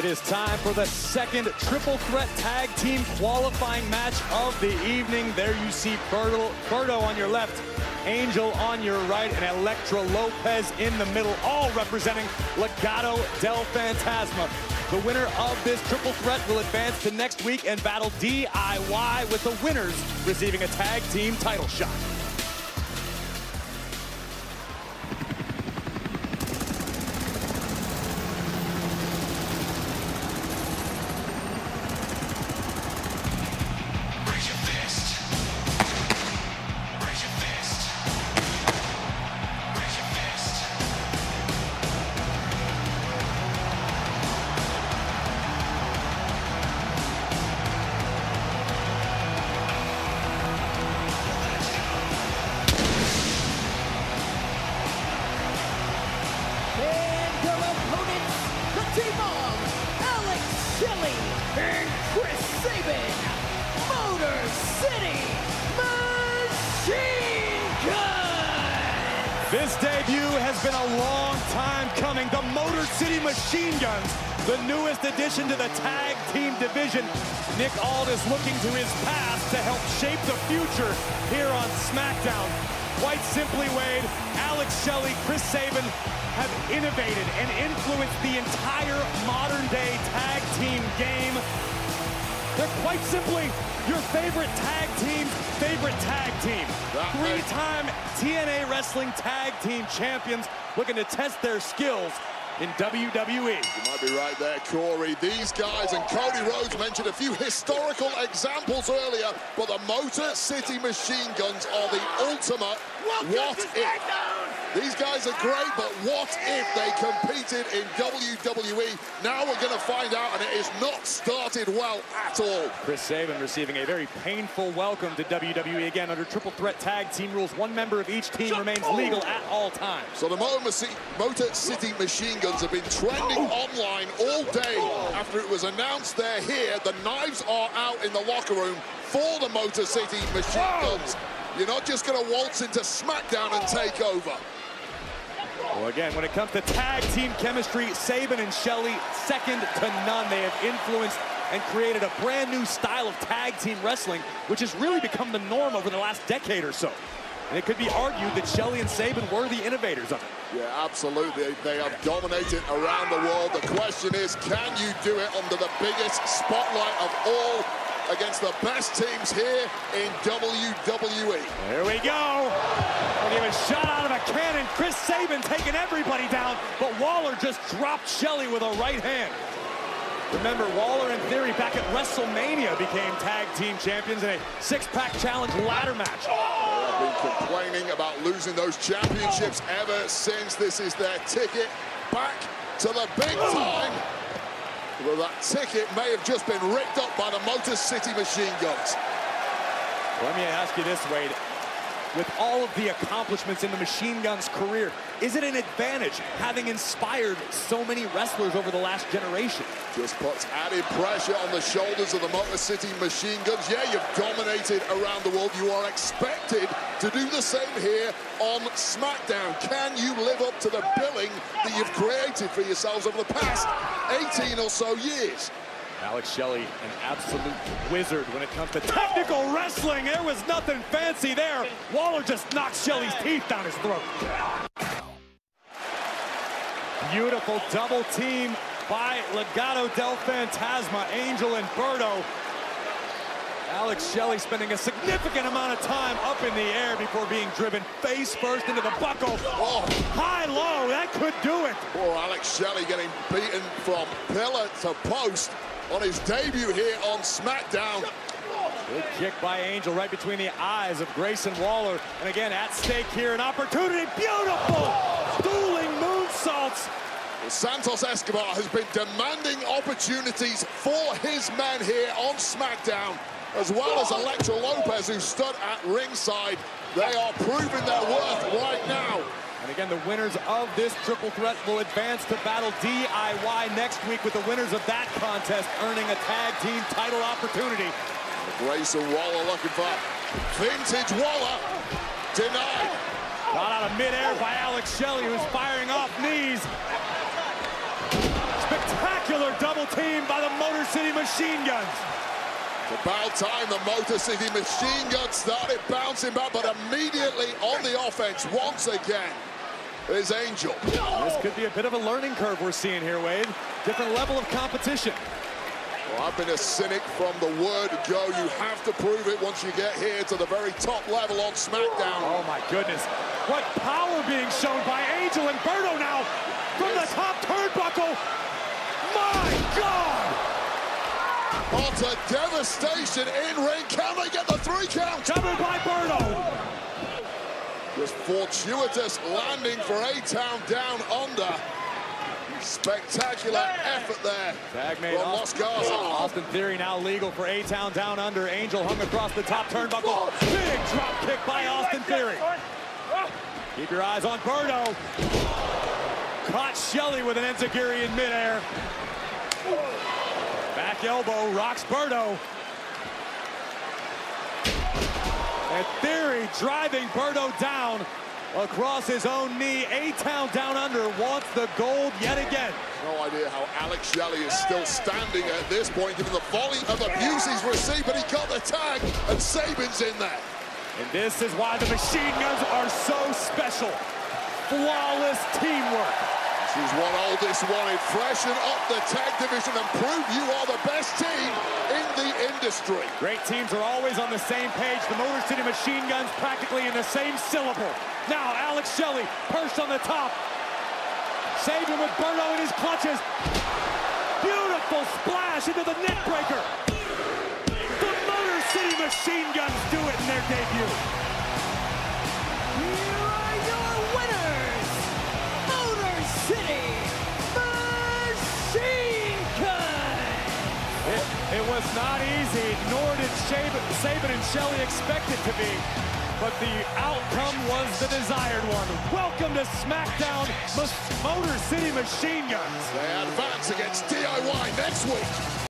It is time for the second triple threat tag team qualifying match of the evening. There you see Berto on your left, Angel on your right, and Elektra Lopez in the middle, all representing Legado del Fantasma. The winner of this triple threat will advance to next week and battle DIY, with the winners receiving a tag team title shot. This debut has been a long time coming. The Motor City Machine Guns, the newest addition to the tag team division. Nick Aldis looking to his past to help shape the future here on SmackDown. Quite simply, Wade, Alex Shelley, Chris Sabin have innovated and influenced the entire modern-day tag team game. They're quite simply your favorite tag team's favorite tag team. Three-time TNA Wrestling Tag Team Champions looking to test their skills in WWE. You might be right there, Corey. These guys, and Cody Rhodes mentioned a few historical examples earlier, but the Motor City Machine Guns are the ultimate what if. These guys are great, but what if they competed in WWE? Now we're going to find out, and it is not started well at all. Chris Sabin receiving a very painful welcome to WWE. Again, under triple threat tag team rules, one member of each team remains legal at all times. So the Motor City Machine Guns have been trending online all day after it was announced they're here. The knives are out in the locker room for the Motor City Machine Guns. You're not just going to waltz into SmackDown and take over. Well, again, when it comes to tag team chemistry, Sabin and Shelley, second to none. They have influenced and created a brand new style of tag team wrestling, which has really become the norm over the last decade or so. And it could be argued that Shelley and Sabin were the innovators of it. Yeah, absolutely. They have dominated around the world. The question is, can you do it under the biggest spotlight of all, against the best teams here in WWE? Here we go. And he was shot out of a cannon. Chris Sabin taking everybody down, but Waller just dropped Shelley with a right hand. Remember, Waller and Theory back at WrestleMania became tag team champions in a six-pack challenge ladder match. They've been complaining about losing those championships ever since. This is their ticket back to the big time. Well, that ticket may have just been ripped up by the Motor City Machine Guns. Let me ask you this, Wade. With all of the accomplishments in the Machine Guns' career, is it an advantage having inspired so many wrestlers over the last generation? Just puts added pressure on the shoulders of the Motor City Machine Guns. Yeah, you've dominated around the world. You are expected to do the same here on SmackDown. Can you live up to the billing that you've created for yourselves over the past 18 or so years? Alex Shelley, an absolute wizard when it comes to technical wrestling. There was nothing fancy there. Waller just knocked Shelley's teeth down his throat. Beautiful double team by Legado del Fantasma, Angel and Berto. Alex Shelley spending a significant amount of time up in the air before being driven face first into the buckle. Oh. High-low, that could do it. Poor Alex Shelley getting beaten from pillar to post on his debut here on SmackDown. Good kick by Angel right between the eyes of Grayson Waller. And again, at stake here, an opportunity. Beautiful dueling moonsaults. Santos Escobar has been demanding opportunities for his men here on SmackDown, as well as Elektra Lopez, who stood at ringside. They are proving their worth right now. And again, the winners of this triple threat will advance to battle DIY next week, with the winners of that contest earning a tag team title opportunity. Grayson Waller looking for vintage Waller. Denied. Got out of midair by Alex Shelley, who's firing off knees. Spectacular they're double teamed by the Motor City Machine Guns. It's about time the Motor City Machine Guns started bouncing back, but immediately on the offense once again is Angel. This could be a bit of a learning curve we're seeing here, Wade. Different level of competition. Well, I've been a cynic from the word go. You have to prove it once you get here to the very top level on SmackDown. Oh, my goodness. What power being shown by Angel and Berto now from the top turnbuckle. My God! Utter devastation in ring. Can they get the 3 count? Covered by Berto. Just fortuitous landing for A-Town down under. Spectacular effort there Tag made from Los Garza. Austin Theory now legal for A-Town down under. Angel hung across the top turnbuckle. Big drop kick by Austin Theory. Keep your eyes on Berto. Caught Shelley with an enziguri in midair. Back elbow rocks Berto. And Theory driving Berto down across his own knee. A-Town down under wants the gold yet again. No idea how Alex Shelley is still standing at this point, given the volume of abuse he's received, but he got the tag, and Sabin's in there. And this is why the Machine Guns are so special. Flawless teamwork. This is what Aldis wanted. Freshen up the tag division and prove you are the best team in the industry. Great teams are always on the same page. The Motor City Machine Guns practically in the same syllable. Now Alex Shelley perched on the top. Sabin with Berto in his clutches. Beautiful splash into the neck breaker. The Motor City Machine Guns do it in their debut. Here are your winners, Motor City Machine Guns. It was not easy, nor did Sabin and Shelley expect it to be. But the outcome was the desired one. Welcome to SmackDown, Motor City Machine Guns. They advance against DIY next week.